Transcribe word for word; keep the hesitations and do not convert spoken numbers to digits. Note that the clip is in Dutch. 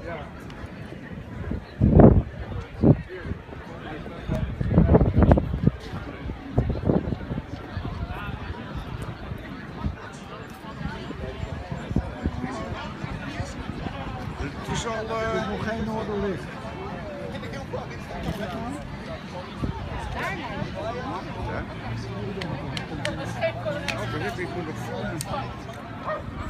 Het is al... Uh... Het is nog geen noorderlicht. Ja? Oh, bericht, ik moet nog filmen.